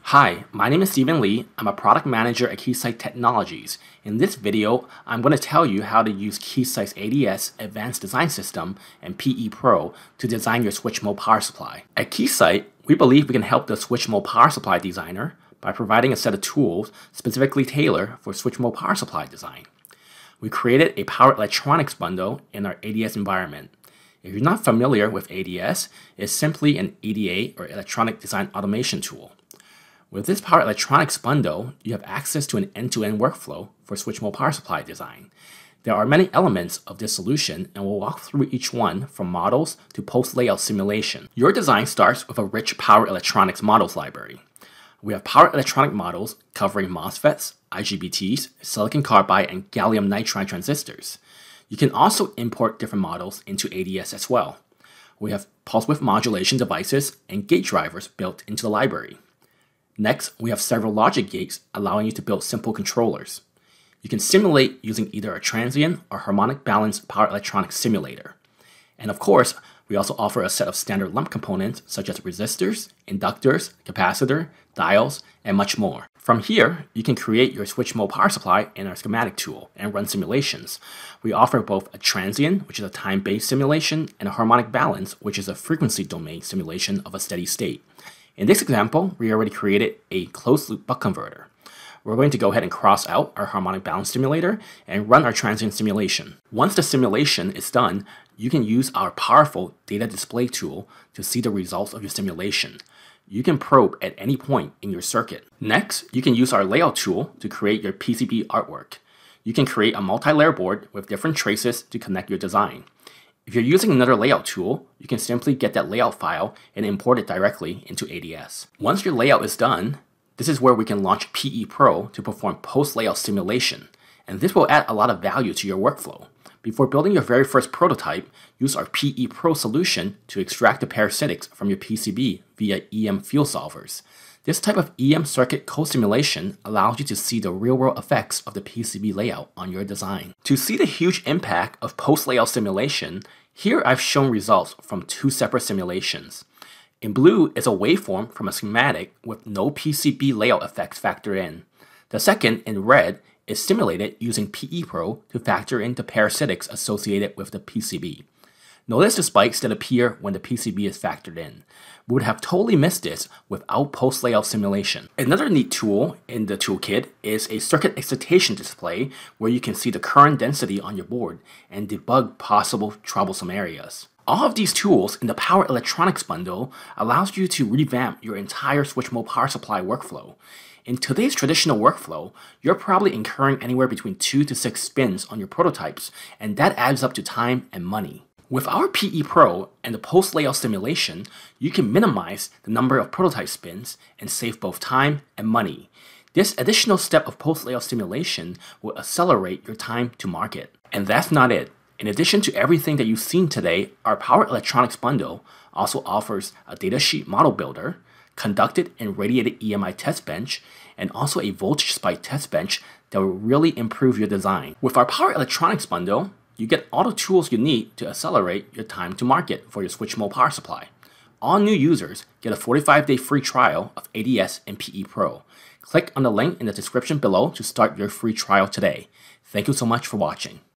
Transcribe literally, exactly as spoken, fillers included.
Hi, my name is Stephen Lee. I'm a product manager at Keysight Technologies. In this video, I'm going to tell you how to use Keysight's A D S Advanced Design System and PEPro to design your switch mode power supply. At Keysight, we believe we can help the switch mode power supply designer by providing a set of tools specifically tailored for switch mode power supply design. We created a power electronics bundle in our A D S environment. If you're not familiar with A D S, it's simply an E D A or electronic design automation tool. With this power electronics bundle, you have access to an end-to-end workflow for switch mode power supply design. There are many elements of this solution, and we'll walk through each one from models to post-layout simulation. Your design starts with a rich power electronics models library. We have power electronic models covering MOSFETs, I G B Ts, silicon carbide, and gallium nitride transistors. You can also import different models into A D S as well. We have pulse width modulation devices and gate drivers built into the library. Next, we have several logic gates allowing you to build simple controllers. You can simulate using either a transient or harmonic balanced power electronics simulator. And of course, we also offer a set of standard lump components such as resistors, inductors, capacitor, diodes, and much more. From here, you can create your switch mode power supply in our schematic tool and run simulations. We offer both a transient, which is a time-based simulation, and a harmonic balance, which is a frequency domain simulation of a steady state. In this example, we already created a closed-loop buck converter. We're going to go ahead and cross out our harmonic balance simulator and run our transient simulation. Once the simulation is done, you can use our powerful data display tool to see the results of your simulation. You can probe at any point in your circuit. Next, you can use our layout tool to create your P C B artwork. You can create a multi-layer board with different traces to connect your design. If you're using another layout tool, you can simply get that layout file and import it directly into A D S. Once your layout is done, this is where we can launch PEPro to perform post-layout simulation, and this will add a lot of value to your workflow. Before building your very first prototype, use our PEPro solution to extract the parasitics from your P C B via E M field solvers. This type of E M circuit co-simulation allows you to see the real-world effects of the P C B layout on your design. To see the huge impact of post-layout simulation, here I've shown results from two separate simulations. In blue is a waveform from a schematic with no P C B layout effects factored in. The second, in red, is simulated using PEPro to factor in the parasitics associated with the P C B. Notice the spikes that appear when the P C B is factored in. We would have totally missed this without post-layout simulation. Another neat tool in the toolkit is a circuit excitation display where you can see the current density on your board and debug possible troublesome areas. All of these tools in the power electronics bundle allows you to revamp your entire switch mode power supply workflow. In today's traditional workflow, you're probably incurring anywhere between two to six spins on your prototypes, and that adds up to time and money. With our PEPro and the post-layout simulation, you can minimize the number of prototype spins and save both time and money. This additional step of post-layout simulation will accelerate your time to market. And that's not it. In addition to everything that you've seen today, our power electronics bundle also offers a datasheet model builder, conducted and radiated E M I test bench, and also a voltage spike test bench that will really improve your design. With our power electronics bundle, you get all the tools you need to accelerate your time to market for your switch mode power supply. All new users get a forty-five day free trial of A D S and PEPro. Click on the link in the description below to start your free trial today. Thank you so much for watching.